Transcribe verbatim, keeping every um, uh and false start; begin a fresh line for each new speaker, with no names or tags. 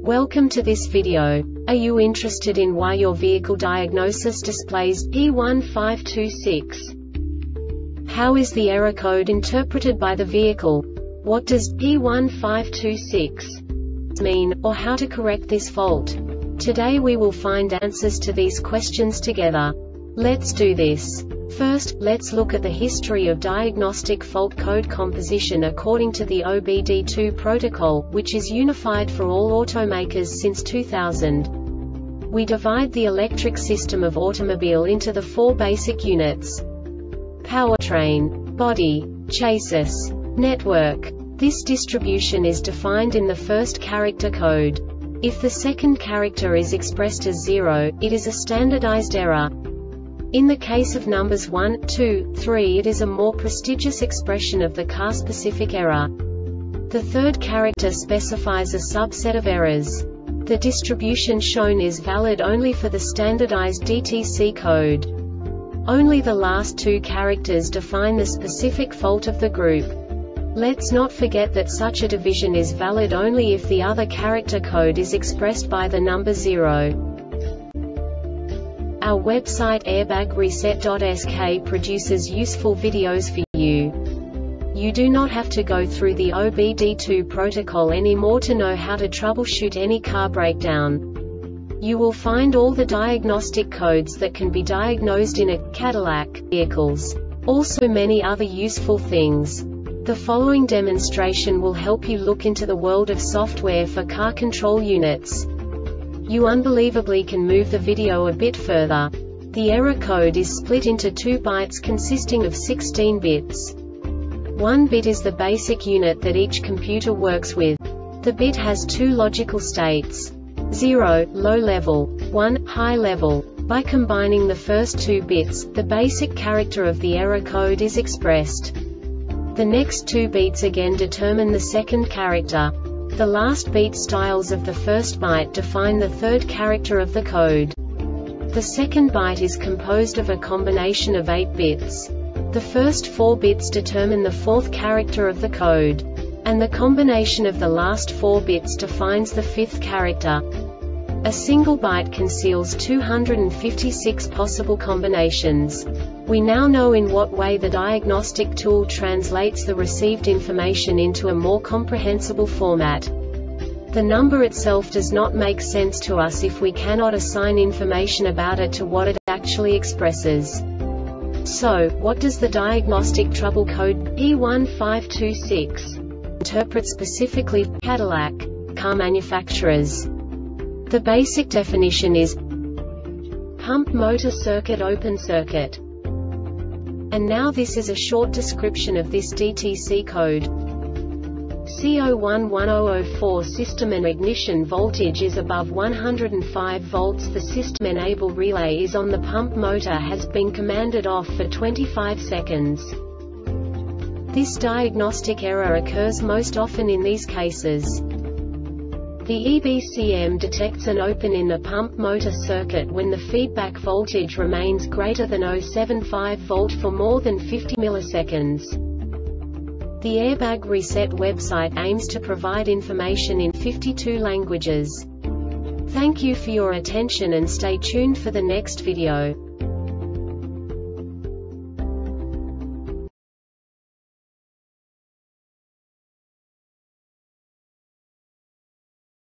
Welcome to this video. Are you interested in why your vehicle diagnosis displays P one five two six? How is the error code interpreted by the vehicle? What does P one five two six mean, or how to correct this fault? Today we will find answers to these questions together. Let's do this. First, let's look at the history of diagnostic fault code composition according to the O B D two protocol, which is unified for all automakers since two thousand. We divide the electric system of automobile into the four basic units: powertrain, body, chassis, network. This distribution is defined in the first character code. If the second character is expressed as zero, it is a standardized error. In the case of numbers one, two, three, it is a more prestigious expression of the car-specific error. The third character specifies a subset of errors. The distribution shown is valid only for the standardized D T C code. Only the last two characters define the specific fault of the group. Let's not forget that such a division is valid only if the other character code is expressed by the number zero. Our website airbag reset dot S K produces useful videos for you. You do not have to go through the O B D two protocol anymore to know how to troubleshoot any car breakdown. You will find all the diagnostic codes that can be diagnosed in a Cadillac vehicles. Also many other useful things. The following demonstration will help you look into the world of software for car control units. You unbelievably can move the video a bit further. The error code is split into two bytes consisting of sixteen bits. One bit is the basic unit that each computer works with. The bit has two logical states: zero, low level, one, high level. By combining the first two bits, the basic character of the error code is expressed. The next two beats again determine the second character. The last beat styles of the first byte define the third character of the code. The second byte is composed of a combination of eight bits. The first four bits determine the fourth character of the code. And the combination of the last four bits defines the fifth character. A single byte conceals two hundred fifty-six possible combinations. We now know in what way the diagnostic tool translates the received information into a more comprehensible format. The number itself does not make sense to us if we cannot assign information about it to what it actually expresses. So, what does the diagnostic trouble code P one five two six interpret specifically for Cadillac car manufacturers? The basic definition is pump motor circuit open circuit. And now this is a short description of this D T C code. C zero one one zero zero four system and ignition voltage is above one hundred five volts. The system enable relay is on. The pump motor has been commanded off for twenty-five seconds. This diagnostic error occurs most often in these cases. The E B C M detects an open in the pump motor circuit when the feedback voltage remains greater than zero point seven five volt for more than fifty milliseconds. The Airbag Reset website aims to provide information in fifty-two languages. Thank you for your attention and stay tuned for the next video.